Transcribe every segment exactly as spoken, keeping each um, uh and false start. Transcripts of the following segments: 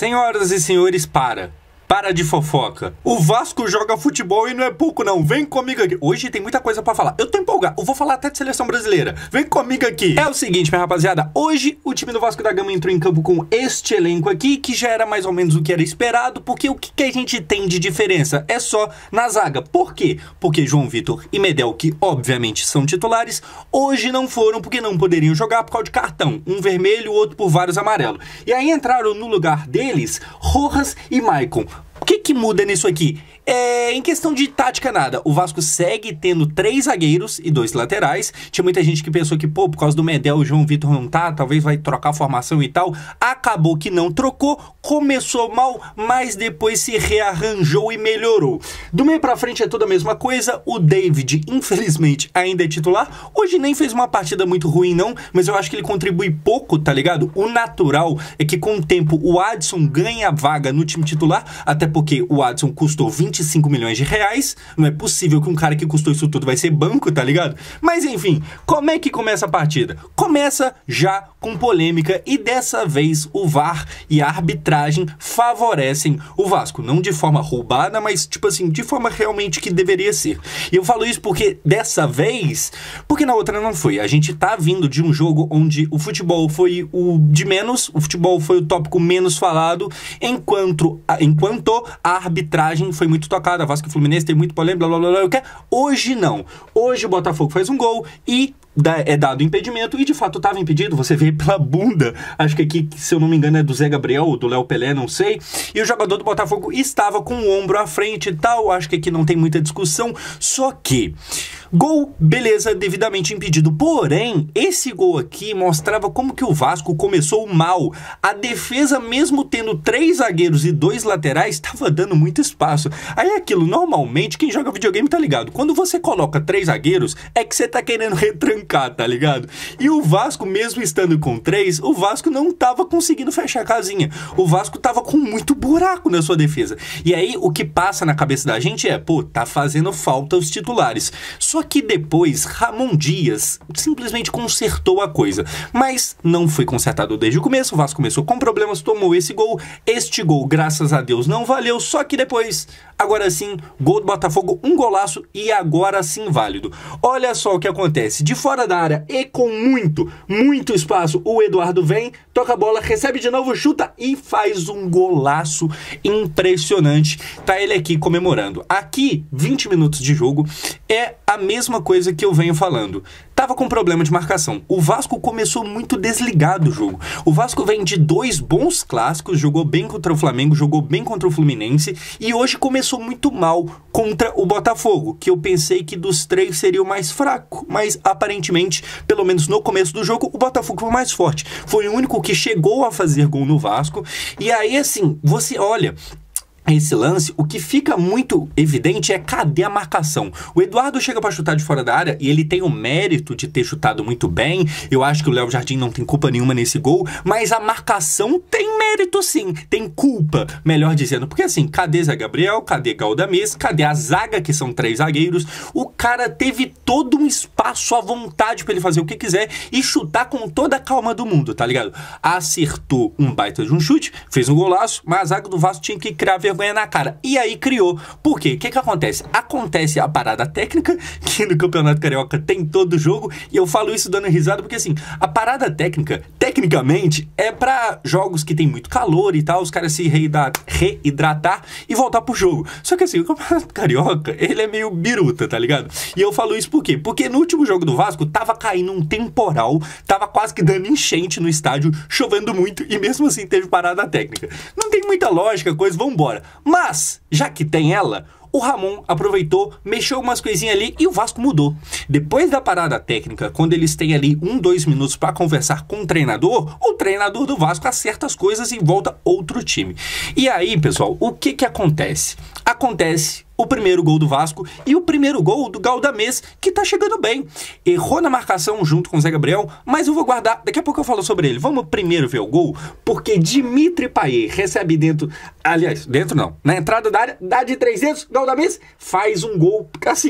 Senhoras e senhores, para. Para de fofoca. O Vasco joga futebol e não é pouco não. Vem comigo aqui. Hoje tem muita coisa pra falar. Eu tô empolgado. Eu vou falar até de seleção brasileira. Vem comigo aqui. É o seguinte, minha rapaziada. Hoje o time do Vasco da Gama entrou em campo com este elenco aqui, que já era mais ou menos o que era esperado, porque o que, que a gente tem de diferença é só na zaga. Por quê? Porque João Vitor e Medel, que obviamente são titulares, hoje não foram porque não poderiam jogar por causa de cartão. Um vermelho, o outro por vários amarelos. E aí entraram no lugar deles Rojas e Maicon. O que que muda nisso aqui? É, em questão de tática, nada. O Vasco segue tendo três zagueiros e dois laterais. Tinha muita gente que pensou que, pô, por causa do Medel, o João Vitor não tá, talvez vai trocar a formação e tal. Acabou que não trocou, começou mal, mas depois se rearranjou e melhorou. Do meio pra frente é tudo a mesma coisa. O David, infelizmente, ainda é titular. Hoje nem fez uma partida muito ruim, não, mas eu acho que ele contribui pouco, tá ligado? O natural é que, com o tempo, o Adson ganha a vaga no time titular, até porque o Adson custou vinte e cinco milhões de reais. Não é possível que um cara que custou isso tudo vai ser banco, tá ligado? Mas enfim, como é que começa a partida? Começa já com polêmica e dessa vez o V A R e a arbitragem favorecem o Vasco. Não de forma roubada, mas tipo assim, de forma realmente que deveria ser. E eu falo isso porque dessa vez, porque na outra não foi. A gente tá vindo de um jogo onde o futebol foi o de menos, o futebol foi o tópico menos falado, enquanto, enquanto a arbitragem foi muito tocada. Vasco e Fluminense tem muito polêmica, blá blá blá blá. Hoje não. Hoje o Botafogo faz um gol e é dado impedimento, e de fato estava impedido. Você vê pela bunda, acho que aqui, se eu não me engano, é do Zé Gabriel ou do Léo Pelé, não sei, e o jogador do Botafogo estava com o ombro à frente e tal. Acho que aqui não tem muita discussão, só que gol, beleza, devidamente impedido. Porém, esse gol aqui mostrava como que o Vasco começou mal. A defesa, mesmo tendo três zagueiros e dois laterais, estava dando muito espaço. Aí é aquilo, normalmente, quem joga videogame tá ligado. Quando você coloca três zagueiros, é que você tá querendo retrancar, tá ligado? E o Vasco, mesmo estando com três, o Vasco não tava conseguindo fechar a casinha. O Vasco tava com muito buraco na sua defesa. E aí, o que passa na cabeça da gente é, pô, tá fazendo falta os titulares. Só que depois, Ramon Dias simplesmente consertou a coisa. Mas não foi consertado desde o começo. O Vasco começou com problemas, tomou esse gol. Este gol, graças a Deus, não valeu. Só que depois, agora sim, gol do Botafogo, um golaço e agora sim válido. Olha só o que acontece. De fora da área e com muito, muito espaço, o Eduardo vem, toca a bola, recebe de novo, chuta e faz um golaço impressionante. Tá ele aqui comemorando. Aqui, vinte minutos de jogo, é a mesma coisa que eu venho falando. Tava com problema de marcação. O Vasco começou muito desligado o jogo. O Vasco vem de dois bons clássicos, jogou bem contra o Flamengo, jogou bem contra o Fluminense e hoje começou muito mal contra o Botafogo, que eu pensei que dos três seria o mais fraco, mas aparentemente, pelo menos no começo do jogo, o Botafogo foi mais forte. Foi o único que chegou a fazer gol no Vasco. E aí, assim, você olha esse lance, o que fica muito evidente é cadê a marcação. O Eduardo chega para chutar de fora da área e ele tem o mérito de ter chutado muito bem. Eu acho que o Léo Jardim não tem culpa nenhuma nesse gol, mas a marcação tem mérito sim, tem culpa, melhor dizendo, porque assim, cadê Zé Gabriel, cadê Galdamés, cadê a zaga, que são três zagueiros? O cara teve todo um espaço à vontade para ele fazer o que quiser e chutar com toda a calma do mundo, tá ligado? Acertou um baita de um chute, fez um golaço, mas a zaga do Vasco tinha que criar vergonha na cara. E aí criou. Por quê? O que que acontece? Acontece a parada técnica, que no Campeonato Carioca tem todo jogo, e eu falo isso dando risada, porque assim, a parada técnica, tecnicamente, é pra jogos que tem muito calor e tal, os caras se reidratar e voltar pro jogo. Só que assim, o Campeonato Carioca, ele é meio biruta, tá ligado? E eu falo isso por quê? Porque no último jogo do Vasco, tava caindo um temporal, tava quase que dando enchente no estádio, chovendo muito, e mesmo assim teve parada técnica. Não tem muita lógica, coisa, vambora. Mas, já que tem ela, o Ramon aproveitou, mexeu umas coisinhas ali e o Vasco mudou. Depois da parada técnica, quando eles têm ali um, dois minutos para conversar com o treinador, o treinador do Vasco acerta as coisas e volta outro time. E aí, pessoal, o que que acontece? Acontece o primeiro gol do Vasco e o primeiro gol do Galdamés, que tá chegando bem. Errou na marcação junto com o Zé Gabriel, mas eu vou guardar, daqui a pouco eu falo sobre ele. Vamos primeiro ver o gol, porque Dimitri Payet recebe dentro, aliás, dentro não, na entrada da área, dá de três dedos, Galdamés faz um gol, assim,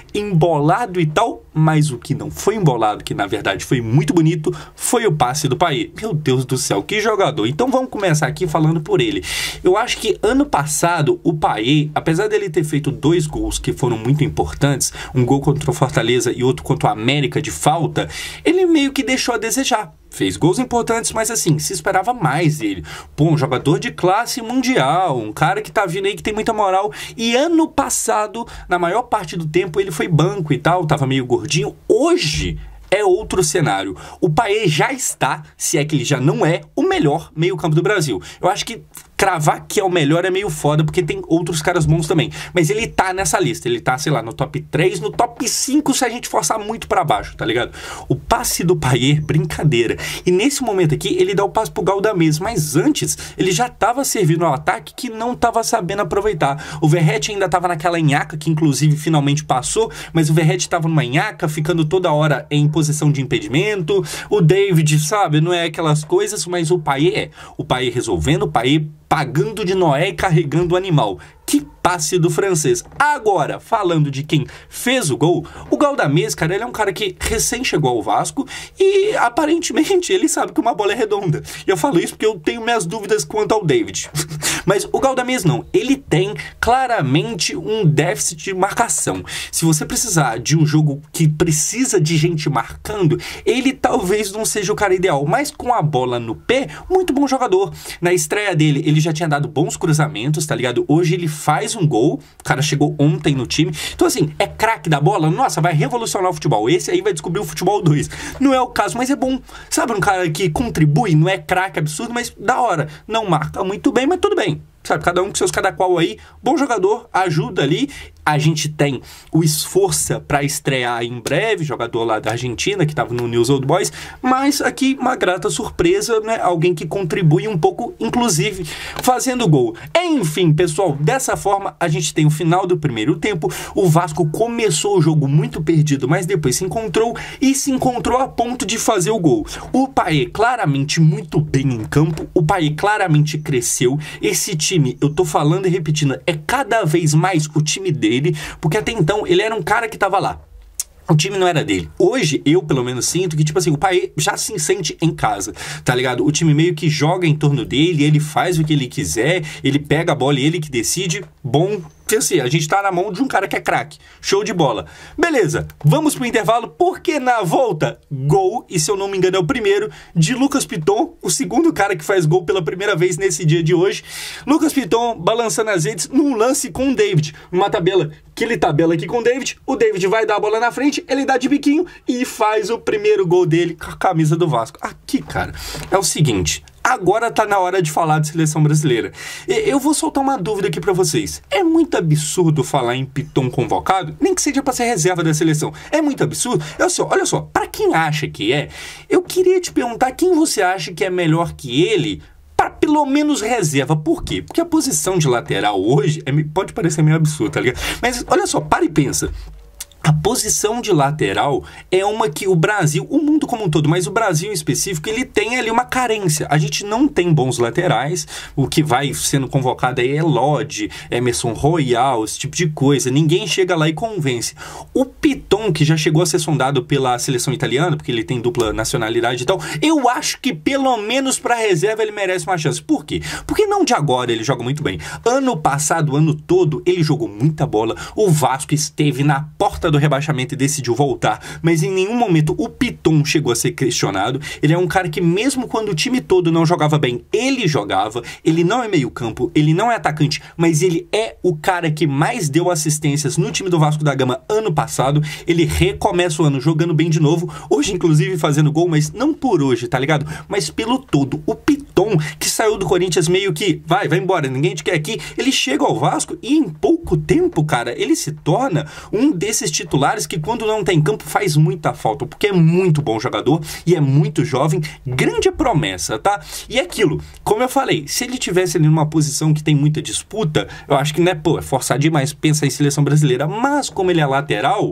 embolado e tal, mas o que não foi embolado, que na verdade foi muito bonito, foi o passe do Payet. Meu Deus do céu, que jogador. Então vamos começar aqui falando por ele. Eu acho que ano passado o Payet, apesar dele ter feito dois gols que foram muito importantes, um gol contra o Fortaleza e outro contra o América de falta, ele meio que deixou a desejar. Fez gols importantes, mas assim, se esperava mais dele. Pô, um jogador de classe mundial, um cara que tá vindo aí que tem muita moral. E ano passado, na maior parte do tempo, ele foi banco e tal, tava meio gordinho. Hoje é outro cenário. O Payet já está, se é que ele já não é, o melhor meio-campo do Brasil. Eu acho que cravar que é o melhor é meio foda, porque tem outros caras bons também. Mas ele tá nessa lista, ele tá, sei lá, no top três, no top cinco se a gente forçar muito pra baixo, tá ligado? O passe do Payet, brincadeira. E nesse momento aqui, ele dá o passe pro Galdamez, mas antes, ele já tava servindo ao ataque que não tava sabendo aproveitar. O Verratti ainda tava naquela nhaca, que inclusive finalmente passou, mas o Verratti tava numa nhaca, ficando toda hora em posição de impedimento. O David, sabe, não é aquelas coisas, mas o Payet é. O Payet resolvendo, o Payet pagando de Noé e carregando o animal. Que passe do francês. Agora, falando de quem fez o gol, o Galdamez, cara, ele é um cara que recém chegou ao Vasco e aparentemente ele sabe que uma bola é redonda. E eu falo isso porque eu tenho minhas dúvidas quanto ao David. Mas o Galdamez não, ele tem claramente um déficit de marcação. Se você precisar de um jogo que precisa de gente marcando, ele talvez não seja o cara ideal, mas com a bola no pé, muito bom jogador. Na estreia dele, ele já tinha dado bons cruzamentos, tá ligado? Hoje ele faz um gol, o cara chegou ontem no time. Então assim, é craque da bola? Nossa, vai revolucionar o futebol. Esse aí vai descobrir o futebol dois. Não é o caso, mas é bom. Sabe, um cara que contribui, não é craque absurdo, mas da hora. Não marca muito bem, mas tudo bem. Sabe, cada um com seus cada qual aí. Bom jogador, ajuda ali. A gente tem o Esforça para estrear em breve, jogador lá da Argentina, que estava no News Old Boys. Mas aqui, uma grata surpresa, né? Alguém que contribui um pouco, inclusive, fazendo gol. Enfim, pessoal, dessa forma, a gente tem o final do primeiro tempo. O Vasco começou o jogo muito perdido, mas depois se encontrou e se encontrou a ponto de fazer o gol. O Payet claramente muito bem em campo. O Payet claramente cresceu. Esse time, eu tô falando e repetindo, é cada vez mais o time dele. Porque até então ele era um cara que tava lá. O time não era dele. Hoje, eu pelo menos sinto que, tipo assim, o Payet já se sente em casa, tá ligado? O time meio que joga em torno dele, ele faz o que ele quiser, ele pega a bola e ele que decide. Bom, que assim, a gente tá na mão de um cara que é craque. Show de bola. Beleza, vamos pro intervalo, porque na volta, gol, e se eu não me engano é o primeiro, de Lucas Piton, o segundo cara que faz gol pela primeira vez nesse dia de hoje. Lucas Piton balançando as redes num lance com o David. Uma tabela que ele tabela aqui com o David, o David vai dar a bola na frente, ele dá de biquinho e faz o primeiro gol dele com a camisa do Vasco. Aqui, cara, é o seguinte... Agora tá na hora de falar de seleção brasileira. Eu vou soltar uma dúvida aqui pra vocês. É muito absurdo falar em Piton convocado? Nem que seja pra ser reserva da seleção. É muito absurdo? Olha só, olha só, pra quem acha que é, eu queria te perguntar quem você acha que é melhor que ele para pelo menos reserva. Por quê? Porque a posição de lateral hoje é, pode parecer meio absurdo, tá ligado? Mas olha só, para e pensa. A posição de lateral é uma que o Brasil, o mundo como um todo, mas o Brasil em específico, ele tem ali uma carência. A gente não tem bons laterais, o que vai sendo convocado aí é Lodge, Emerson Royal, esse tipo de coisa. Ninguém chega lá e convence. O Piton, que já chegou a ser sondado pela seleção italiana, porque ele tem dupla nacionalidade e tal, eu acho que pelo menos para reserva ele merece uma chance. Por quê? Porque não de agora ele joga muito bem. Ano passado, ano todo, ele jogou muita bola. O Vasco esteve na porta do rebaixamento e decidiu voltar, mas em nenhum momento o Piton chegou a ser questionado. Ele é um cara que mesmo quando o time todo não jogava bem, ele jogava. Ele não é meio campo, ele não é atacante, mas ele é o cara que mais deu assistências no time do Vasco da Gama ano passado. Ele recomeça o ano jogando bem de novo, hoje inclusive fazendo gol, mas não por hoje, tá ligado? Mas pelo todo. O Piton, que saiu do Corinthians meio que, vai, vai embora, ninguém te quer aqui, ele chega ao Vasco e em pouco tempo, cara, ele se torna um desses titulares que quando não tem campo faz muita falta, porque é muito bom jogador e é muito jovem, grande promessa, tá? E é aquilo, como eu falei, se ele tivesse ali numa posição que tem muita disputa, eu acho que, né, pô, é forçar demais pensar em seleção brasileira, mas como ele é lateral,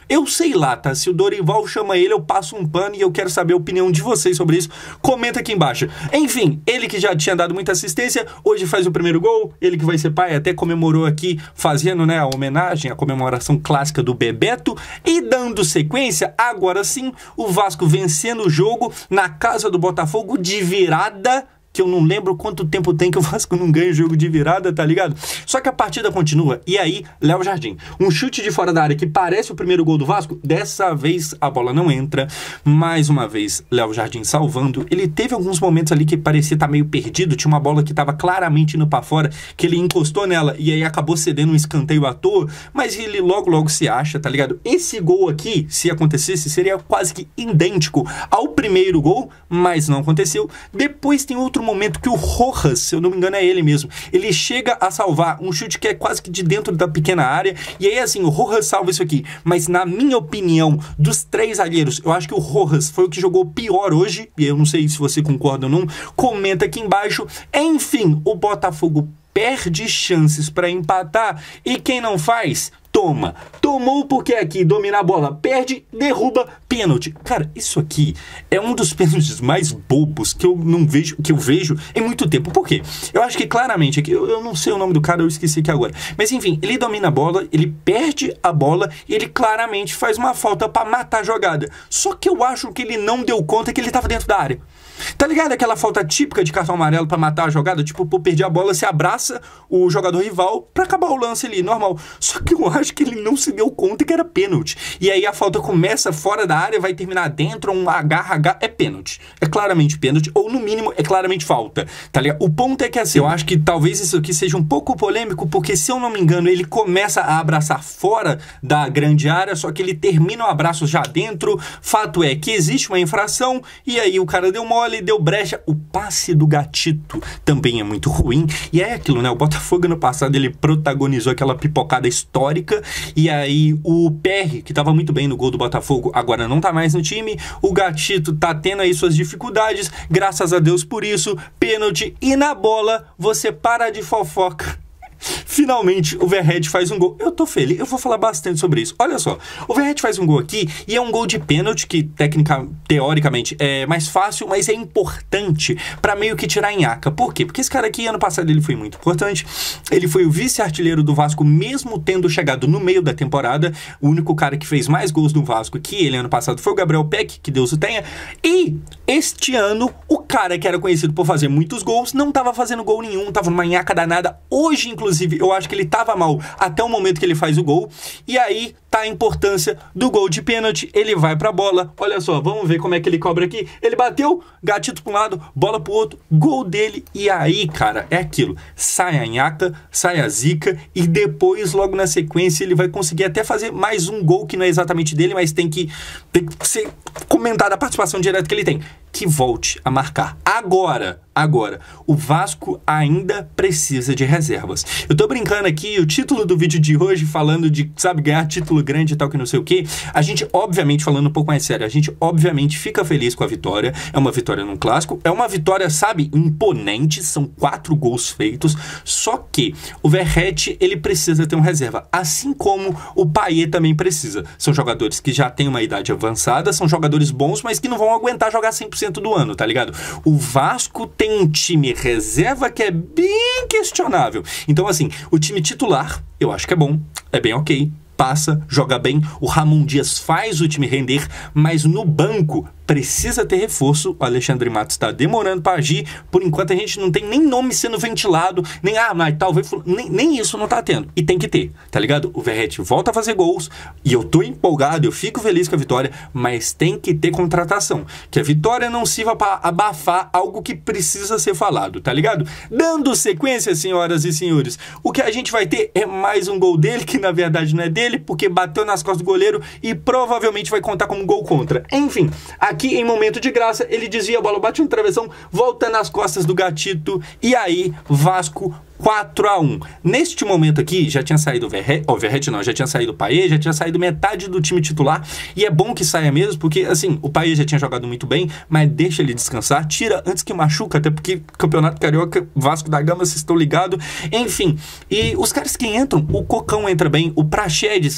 Eu sei lá, tá? Se o Dorival chama ele, eu passo um pano e eu quero saber a opinião de vocês sobre isso. Comenta aqui embaixo. Enfim, ele que já tinha dado muita assistência, hoje faz o primeiro gol. Ele que vai ser pai, até comemorou aqui, fazendo, né, a homenagem, a comemoração clássica do Bebeto. E dando sequência, agora sim, o Vasco vencendo o jogo na casa do Botafogo de virada, que eu não lembro quanto tempo tem que o Vasco não ganha o jogo de virada, tá ligado? Só que a partida continua, e aí, Léo Jardim, um chute de fora da área que parece o primeiro gol do Vasco, dessa vez a bola não entra, mais uma vez, Léo Jardim salvando. Ele teve alguns momentos ali que parecia estar meio perdido, tinha uma bola que estava claramente indo pra fora, que ele encostou nela, e aí acabou cedendo um escanteio à toa, mas ele logo logo se acha, tá ligado? Esse gol aqui, se acontecesse, seria quase que idêntico ao primeiro gol, mas não aconteceu. Depois tem outro momento que o Rojas, se eu não me engano é ele mesmo, ele chega a salvar um chute que é quase que de dentro da pequena área, e aí assim, o Rojas salva isso aqui, mas na minha opinião, dos três zagueiros, eu acho que o Rojas foi o que jogou pior hoje, e eu não sei se você concorda ou não, comenta aqui embaixo. Enfim, o Botafogo perde chances para empatar, e quem não faz, toma. Tomou porque aqui domina a bola, perde, derruba, pênalti. Cara, isso aqui é um dos pênaltis mais bobos que eu não vejo, que eu vejo em muito tempo. Por quê? Eu acho que claramente aqui, eu, eu não sei o nome do cara, eu esqueci aqui agora. Mas enfim, ele domina a bola, ele perde a bola e ele claramente faz uma falta para matar a jogada. Só que eu acho que ele não deu conta que ele tava dentro da área. Tá ligado aquela falta típica de cartão amarelo pra matar a jogada? Tipo, pô, perder a bola, se abraça o jogador rival pra acabar o lance ali, normal. Só que eu acho que ele não se deu conta que era pênalti. E aí a falta começa fora da área, vai terminar dentro, um agarra, agarra, é pênalti. É claramente pênalti, ou no mínimo é claramente falta, tá ligado? O ponto é que assim, eu acho que talvez isso aqui seja um pouco polêmico, porque se eu não me engano, ele começa a abraçar fora da grande área, só que ele termina o abraço já dentro. Fato é que existe uma infração, e aí o cara deu mole, ele deu brecha. O passe do Gatito também é muito ruim, e é aquilo, né? O Botafogo ano passado ele protagonizou aquela pipocada histórica, e aí o P R, que tava muito bem no gol do Botafogo, agora não tá mais no time. O Gatito tá tendo aí suas dificuldades, graças a Deus por isso, pênalti, e na bola você para de fofoca. Finalmente o Verratti faz um gol. Eu tô feliz, eu vou falar bastante sobre isso. Olha só, o Verratti faz um gol aqui, e é um gol de pênalti que técnica, teoricamente é mais fácil, mas é importante pra meio que tirar a nhaca. Por quê? Porque esse cara aqui, ano passado, ele foi muito importante. Ele foi o vice-artilheiro do Vasco, mesmo tendo chegado no meio da temporada. O único cara que fez mais gols no Vasco que ele ano passado foi o Gabriel Peck, que Deus o tenha. E este ano, o cara que era conhecido por fazer muitos gols não tava fazendo gol nenhum, tava numa nhaca danada. Hoje, inclusive, Inclusive, eu acho que ele tava mal até o momento que ele faz o gol. E aí tá a importância do gol de pênalti. Ele vai pra bola. Olha só, vamos ver como é que ele cobra aqui. Ele bateu, Gatito pra um lado, bola pro outro, gol dele. E aí, cara, é aquilo. Sai a nhaca, sai a zica, e depois, logo na sequência, ele vai conseguir até fazer mais um gol que não é exatamente dele, mas tem que, tem que ser comentada a participação direta que ele tem. Que volte a marcar. Agora, agora, o Vasco ainda precisa de reservas. Eu tô brincando aqui, o título do vídeo de hoje falando de, sabe, ganhar título grande e tal, que não sei o que. A gente, obviamente, falando um pouco mais sério, a gente, obviamente, fica feliz com a vitória. É uma vitória num clássico. É uma vitória, sabe, imponente. São quatro gols feitos. Só que o Verratti, ele precisa ter um reserva. Assim como o Payet também precisa. São jogadores que já têm uma idade avançada, são jogadores bons, mas que não vão aguentar jogar cem por cento do ano, tá ligado? O Vasco tem um time reserva que é bem questionável. Então, assim, o time titular, eu acho que é bom, é bem ok, passa, joga bem. O Ramon Dias faz o time render, mas no banco precisa ter reforço. O Alexandre Matos está demorando para agir. Por enquanto a gente não tem nem nome sendo ventilado, nem, ah, mas talvez, nem, nem isso não tá tendo. E tem que ter, tá ligado? O Verratti volta a fazer gols, e eu tô empolgado, eu fico feliz com a vitória, mas tem que ter contratação. Que a vitória não sirva para abafar algo que precisa ser falado, tá ligado? Dando sequência, senhoras e senhores, o que a gente vai ter é mais um gol dele, que na verdade não é dele, porque bateu nas costas do goleiro e provavelmente vai contar como gol contra. Enfim, aqui em momento de graça, ele desvia a bola, bate no travessão, volta nas costas do Gatito, e aí, Vasco quatro a um. Neste momento aqui, já tinha saído o Verratti, oh, Verratti não, já tinha saído o Payet, já tinha saído metade do time titular, e é bom que saia mesmo, porque, assim, o Payet já tinha jogado muito bem, mas deixa ele descansar, tira antes que machuca, até porque Campeonato Carioca, Vasco da Gama, vocês estão ligados, enfim, e os caras que entram, o Cocão entra bem, o Praxedes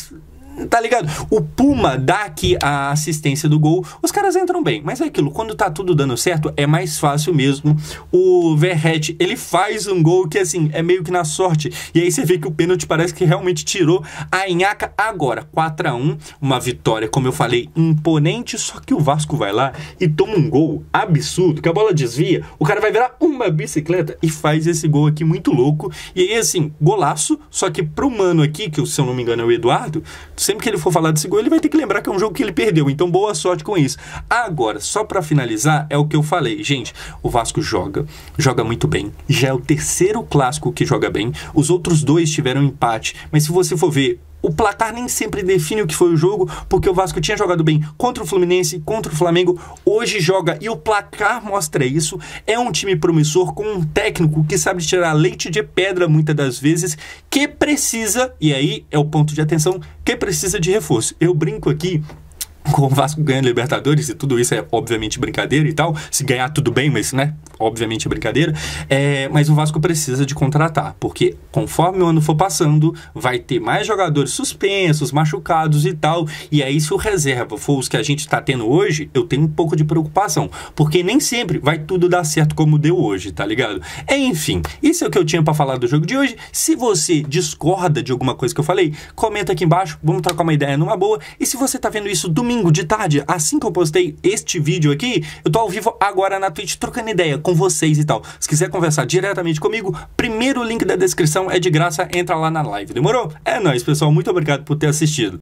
tá ligado? O Puma dá aqui a assistência do gol, os caras entram bem, mas é aquilo, quando tá tudo dando certo, é mais fácil mesmo. O Verratti, ele faz um gol que, assim, é meio que na sorte, e aí você vê que o pênalti parece que realmente tirou a nhaca. Agora, quatro a um, uma vitória, como eu falei, imponente, só que o Vasco vai lá e toma um gol absurdo, que a bola desvia, o cara vai virar uma bicicleta e faz esse gol aqui muito louco, e aí, assim, golaço, só que pro mano aqui, que se eu não me engano é o Eduardo, sempre que ele for falar desse gol, ele vai ter que lembrar que é um jogo que ele perdeu. Então, boa sorte com isso. Agora, só pra finalizar, é o que eu falei. Gente, o Vasco joga. Joga muito bem. Já é o terceiro clássico que joga bem. Os outros dois tiveram empate. Mas se você for ver, o placar nem sempre define o que foi o jogo, porque o Vasco tinha jogado bem contra o Fluminense, contra o Flamengo, hoje joga e o placar mostra isso. É um time promissor com um técnico que sabe tirar leite de pedra muitas das vezes, que precisa, e aí é o ponto de atenção, que precisa de reforço. Eu brinco aqui com o Vasco ganhando Libertadores, e tudo isso é obviamente brincadeira e tal, se ganhar tudo bem, mas né, obviamente é brincadeira, é, mas o Vasco precisa de contratar, porque conforme o ano for passando, vai ter mais jogadores suspensos, machucados e tal, e aí se o reserva for os que a gente tá tendo hoje, eu tenho um pouco de preocupação, porque nem sempre vai tudo dar certo como deu hoje, tá ligado? Enfim, isso é o que eu tinha pra falar do jogo de hoje. Se você discorda de alguma coisa que eu falei, comenta aqui embaixo, vamos trocar uma ideia numa boa, e se você tá vendo isso domingo de tarde, assim que eu postei este vídeo aqui, eu tô ao vivo agora na Twitch trocando ideia com vocês e tal. Se quiser conversar diretamente comigo, primeiro link da descrição é de graça, entra lá na live, demorou? É nóis, pessoal, muito obrigado por ter assistido.